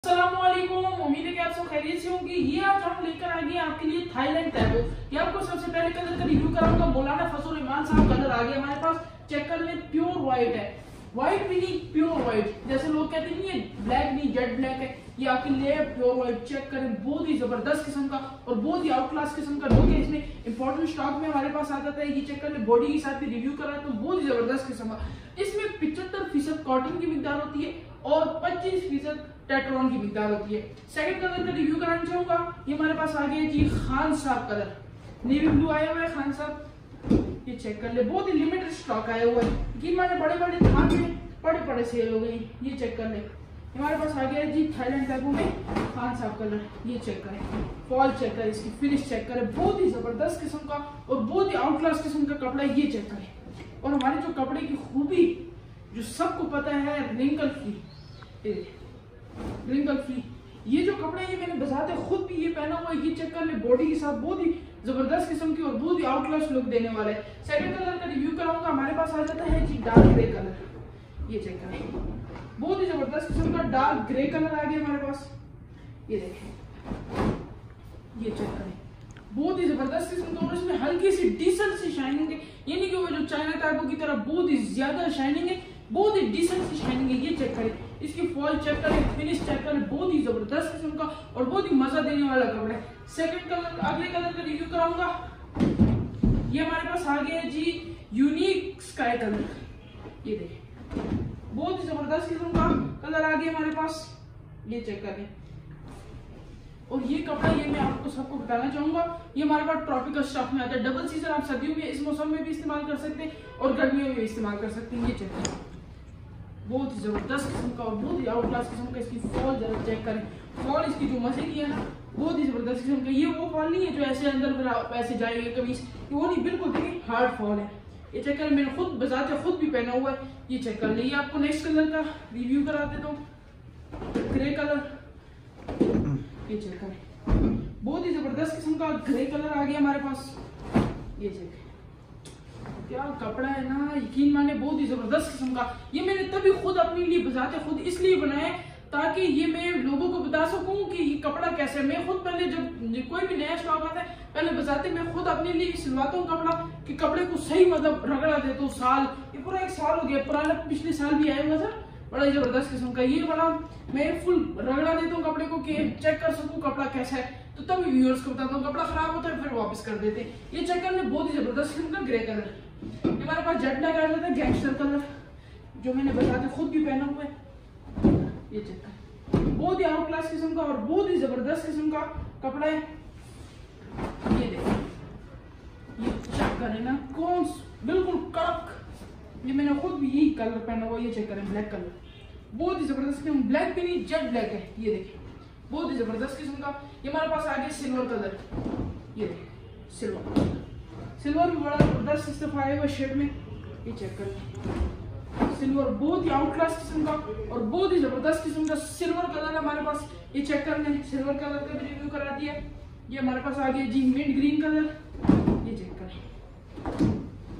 अस्सलामुअलैकुम, उम्मीद है कि आप सब खैरियत से होंगे। ये आज हम लेकर आएंगे आपके लिए थाईलैंड टैबो। ये आपको सबसे पहले कलर का रिव्यू कराऊंगा। मौलाना फजल रहमान साहब कलर आ गया हमारे पास। चेक कर ले, प्योर व्हाइट है, व्हाइट भी नहीं प्योर व्हाइट, जैसे लोग कहते नहीं है ब्लैक नहीं जेट ब्लैक है, ये आपके लिए प्योर व्हाइट। चेक करें, बहुत ही जबरदस्त किस्म का और बहुत ही आउट क्लास किस्म का, जो कि इसमें इंपॉर्टेंट स्टॉक में हमारे पास आ जाता है। ये चेक कर ले, बॉडी के साथ भी रिव्यू करा है तो बहुत ही जबरदस्त किस्म का। इसमें 75% कॉटन की मिकदार होती है और 25% टेट्रॉन की मिकदार होती है। सेकंड कलर का रिव्यू कराना चाहूंगा। ये हमारे पास आ गया जी खान साहब कलर, नेवी ब्लू आया हुआ है खान साहब। ये चेक कर ले, बहुत ही लिमिटेड स्टॉक आया हुआ है। ये हमारे बड़े बड़े थान में बड़े सेल हो गई। ये चेक कर ले, हमारे पास आ गया जी थाईलैंड टैबो में खान साहब कलर। ये चेक करें, फॉल चेक करें, इसकी फिनिश चेक करें, बहुत ही जबरदस्त किस्म का और बहुत ही आउट क्लास किस्म का कपड़ा है। ये चेक करें, और हमारे जो कपड़े की खूबी जो सबको पता है, रिंकल फ्री, रिंकल फ्री। ये जो कपड़े ये मैंने बजाते खुद भी ये पहना हुआ है। ये चेक कर ले, बॉडी के साथ बहुत ही जबरदस्त किस्म की और बहुत ही आउट क्लास लुक देने वाला है। सेकंड कलर का रिव्यू कराऊंगा। हमारे पास आ जाता है जी डार्क ग्रे कलर। ये चेक करें, बहुत ही जबरदस्त किस्म का डार्क ग्रे कलर आ गया हमारे पास। ये देखें, ये चेक करें, बहुत ही जबरदस्त किस्म का और इसमें हल्की सी डीसेंट सी शाइनिंग है। ये नहीं कि वो जो चाइना टैबो की तरह बहुत ही ज्यादा शाइनिंग है, बहुत ही डिसेंट सी शाइनिंग है। ये चेक करें, इसकी फॉल चेक करें, फिनिश चेक करें, बहुत ही जबरदस्त किस्म का और बहुत ही मजा देने वाला कपड़ा है। सेकंड कलर, अगले कलर का रिव्यू कराऊंगा। ये हमारे पास आ गया है जी यूनिक स्काई कलर। ये देखिए, बहुत ही जबरदस्त किस्म का कलर आ गया हमारे पास। ये चेक करें, और ये कपड़ा ये मैं आपको सबको बताना चाहूंगा, ये हमारे पास ट्रॉपिकल स्टफ में आता है। डबल सीजन आप सर्दियों में इस मौसम में भी इस्तेमाल कर सकते हैं और गर्मियों में भी इस्तेमाल कर सकते हैं। ये चेक करें, बहुत ही जबरदस्त किस्म का और बहुत ही आउट क्लास किस्म का। इसकी फॉल जरा चेक करें, फॉल इसकी जो मजे की है ना, बहुत ही जबरदस्त किस्म का। ये वो फॉल नहीं है जो ऐसे अंदर ऐसे जाएंगे कमीज, वो नहीं, बिल्कुल देखिए हार्ड फॉल है। ये चेक करें, मैंने खुद बजाते खुद भी पहना हुआ है। ये चेक कर ले, ये आपको नेक्स्ट कलर का रिव्यू करा देता हूँ, ग्रे कलर। ये चेक करें, बहुत ही जबरदस्त किस्म का ग्रे कलर आ गया हमारे पास। ये चेक, क्या कपड़ा है ना, यकीन माने बहुत ही जबरदस्त किस्म का। ये मैंने तभी खुद अपने लिए बजाते खुद इसलिए बनाया ताकि ये मैं लोगों को बता सकूं कि ये कपड़ा कैसे है। मैं खुद पहले जब कोई भी नया स्टॉक आता है पहले बजाते मैं खुद अपने लिए सिलवाता हूँ कपड़ा, कि कपड़े को सही मतलब रगड़ा देता हूँ। साल, ये पूरा 1 साल हो गया, पुराना पिछले साल भी आया हुआ था, बड़ा ही जबरदस्त किस्म का। ये बड़ा मैं फुल रगड़ा देता हूँ कपड़े को कि चेक कर सकूं कपड़ा कैसा है, तो तब व्यूअर्स को बताता हूँ। कपड़ा खराब होता है फिर वापस कर देते हैं। ये चेक करने, बहुत ही जबरदस्त किस्म का ग्रे कलर। हमारे पास जेट ब्लैक आ जाता है, गैंगस्टर कलर, जो मैंने बताते खुद भी पहना हुआ है। ये चेक कर, बहुत ही आउट क्लास किस्म का और बहुत ही जबरदस्त किस्म का कपड़ा है। ये देखो, ये चेक करें ना, कौन बिल्कुल कड़क, ये मैंने खुद भी यही कलर पहना हुआ। ये चेक करें, ब्लैक कलर, बहुत ही जबरदस्त किस्म, ब्लैक भी नहीं जेट ब्लैक है। ये देखिए, बहुत ही जबरदस्त किस्म का। ये हमारे पास आ गया सिल्वर कलर। ये देखिए, सिल्वर, सिल्वर भी बड़ा जबरदस्त इस्तेफा आया हुआ शेड में। ये चेक करें, सिल्वर बहुत ही आउट क्लास किस्म का और बहुत ही जबरदस्त किस्म का सिल्वर कलर है हमारे पास। ये चेक कर लें, सिल्वर कलर का भी रिव्यू करा दिया। ये हमारे पास आ गया जी मिंट ग्रीन कलर। ये चेक करें,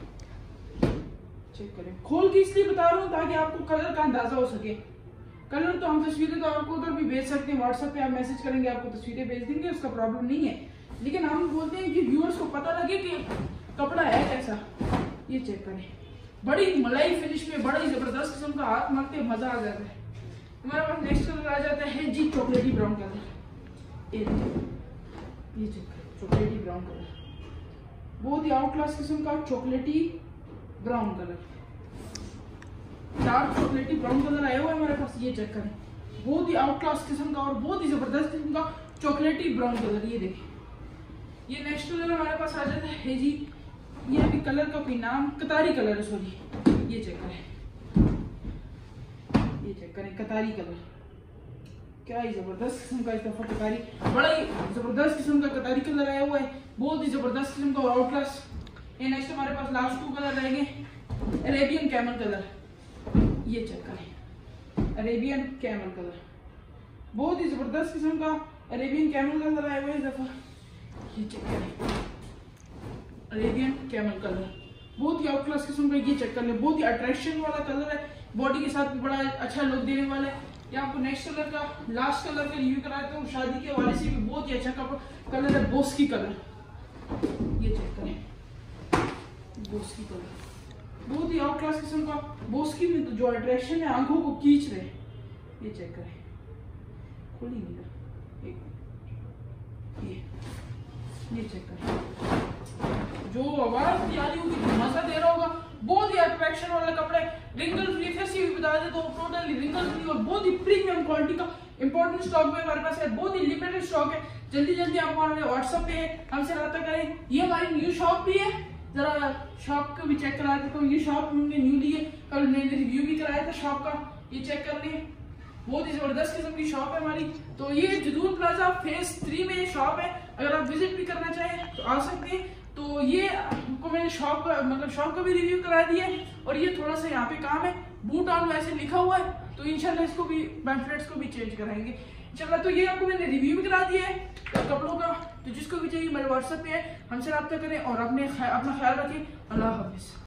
चेक करें, खोल के इसलिए बता रहा हूँ ताकि आपको कलर का अंदाजा हो सके। कलर तो हम तस्वीरें तो आपको उधर भी भेज सकते हैं, व्हाट्सएप पे आप मैसेज करेंगे आपको तस्वीरें भेज देंगे, उसका प्रॉब्लम नहीं है। लेकिन हम बोलते हैं कि व्यूअर्स को पता लगे कि कपड़ा है कैसा। ये चेक करें, बड़ी मलाई फिनिश में, बड़ा ही जबरदस्त किस्म का, हाथ मारते मजा आ जाता है। हमारे पास नेक्स्ट कलर आ जाता है जी चॉकलेटी ब्राउन कलर। ये चेक करें, चॉकलेटी ब्राउन कलर, बहुत ही आउट क्लास किस्म का chocolaty brown colour, dark chocolaty brown colour आया हुआ है हमारे पास। ये चेक करें, बहुत ही आउट क्लास किस्म का और बहुत ही जबरदस्त किस्म का चॉकलेटी ब्राउन कलर। ये देखिए, ये नेक्स्ट कलर हमारे पास आ जाता है जी, ये अभी कलर का कोई नाम, कतारी कलर है, सॉरी। ये चेक करें, ये चेक करें, कतारी कलर, क्या ही जबरदस्त किस्म का इस्तेफा कतारी, बड़ा ही जबरदस्त किस्म का कतारी कलर आया हुआ है, बहुत ही जबरदस्त किस्म का और आउट क्लास। ये नेक्स्ट हमारे पास लास्ट 2 कलर रहेंगे, अरेबियन कैमल कलर। ये चेक करें, अरेबियन कैमल कलर, बहुत ही जबरदस्त किस्म का अरेबियन कैमल कलर आया हुआ है दफा। ये चेक करें, अरेबियन कैमल कलर, बहुत ही आउट क्लास किस्म का। ये चेक कर ले, बहुत ही अट्रैक्शन वाला कलर है, बॉडी के साथ भी बड़ा अच्छा लुक देने वाला है। ये आपको नेक्स्ट कलर का, लास्ट कलर का रिव्यू कराया था, शादी के हवाले से भी बहुत ही अच्छा कलर है, बोस्की कलर। ये चेक करें, बोस्की कलर बहुत ही आउट क्लास किस्म का। बोस्की में तो जो अट्रैक्शन है आंखों को खींच रहे। ये चेक करें, खोली नहीं, ये चेक करें, जो आवाज तैयारी होगी, मजा दे रहा होगा, बहुत ही अट्रैक्शन वाले कपड़े, रिंगल फ्री। फिर से भी बता दे तो टोटली रिंगल फ्री और बहुत ही प्रीमियम क्वालिटी का इंपॉर्टेंट स्टॉक में हमारे पास है, बहुत ही लिमिटेड स्टॉक है। जल्दी जल्दी आप हमारे व्हाट्सएप पे हमसे रब्ता करें। ये हमारी न्यू शॉप भी है, जरा शॉप को भी चेक करा देता हूँ। ये शॉप हमने न्यू ली है, कल मैंने रिव्यू भी कराया था शॉप का, ये चेक कर लें। बहुत ही जबरदस्त किस्म की शॉप है हमारी। तो ये जदूर प्लाजा फेज 3 में शॉप है, अगर आप विजिट भी करना चाहें तो आ सकते हैं। तो ये आपको मैंने शॉप का मतलब शॉप का भी रिव्यू करा दिया है, और ये थोड़ा सा यहाँ पे काम है, बूट ऑन वैसे लिखा हुआ है, तो इंशाल्लाह इसको भी पैम्फलेट्स को भी चेंज कराएंगे इंशाल्लाह। तो ये आपको मैंने रिव्यू भी करा दिया है कपड़ों का, तो जिसको भी चाहिए मेरे व्हाट्सएप पे है, हमसे रब्ता करें और अपना ख्याल रखें। अल्लाह हाफिज।